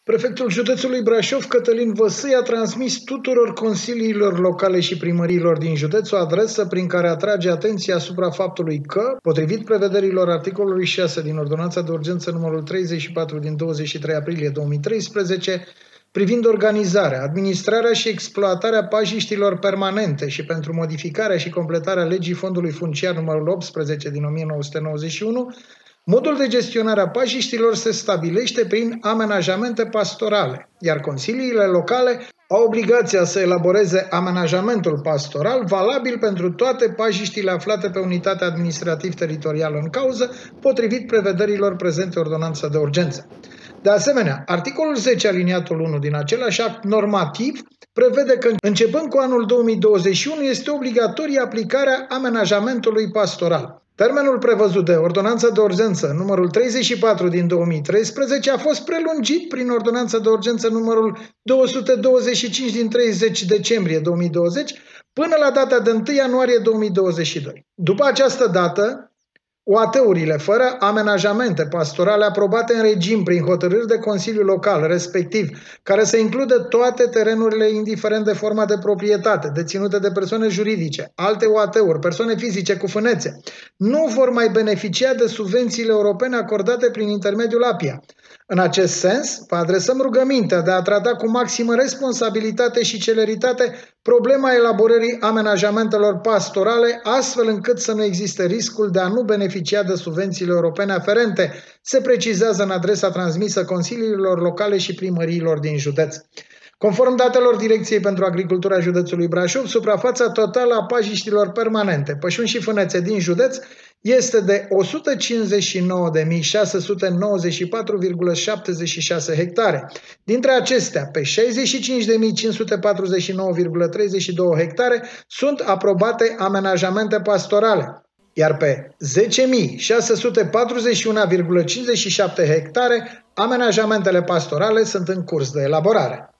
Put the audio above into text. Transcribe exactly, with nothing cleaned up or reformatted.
Prefectul județului Brașov, Cătălin Văsăi, a transmis tuturor consiliilor locale și primăriilor din județ o adresă prin care atrage atenția asupra faptului că, potrivit prevederilor articolului șase din Ordonanța de Urgență numărul treizeci și patru din douăzeci și trei aprilie două mii treisprezece, privind organizarea, administrarea și exploatarea pajiștilor permanente și pentru modificarea și completarea legii Fondului Funciar numărul optsprezece din o mie nouă sute nouăzeci și unu, modul de gestionare a pajiștilor se stabilește prin amenajamente pastorale, iar consiliile locale au obligația să elaboreze amenajamentul pastoral valabil pentru toate pajiștile aflate pe unitatea administrativ-teritorială în cauză, potrivit prevederilor prezente ordonanța de urgență. De asemenea, articolul zece aliniatul unu din același act normativ prevede că începând cu anul două mii douăzeci și unu este obligatorie aplicarea amenajamentului pastoral. Termenul prevăzut de Ordonanța de Urgență numărul treizeci și patru din două mii treisprezece a fost prelungit prin Ordonanța de Urgență numărul două sute douăzeci și cinci din treizeci decembrie două mii douăzeci până la data de întâi ianuarie două mii douăzeci și doi. După această dată, O A T-urile fără amenajamente pastorale aprobate în regim prin hotărâri de Consiliu Local, respectiv, care să includă toate terenurile indiferent de forma de proprietate, deținute de persoane juridice, alte O A T-uri, persoane fizice cu fânețe, nu vor mai beneficia de subvențiile europene acordate prin intermediul A P I A. În acest sens, vă adresăm rugămintea de a trata cu maximă responsabilitate și celeritate problema elaborării amenajamentelor pastorale, astfel încât să nu existe riscul de a nu beneficia de subvențiile europene aferente, se precizează în adresa transmisă consiliilor locale și primăriilor din județ. Conform datelor Direcției pentru Agricultura județului Brașov, suprafața totală a pajiștilor permanente, pășuni și fânețe din județ este de o sută cincizeci și nouă de mii șase sute nouăzeci și patru virgulă șaptezeci și șase hectare. Dintre acestea, pe șaizeci și cinci de mii cinci sute patruzeci și nouă virgulă treizeci și două hectare sunt aprobate amenajamente pastorale, iar pe zece mii șase sute patruzeci și unu virgulă cincizeci și șapte hectare, amenajamentele pastorale sunt în curs de elaborare.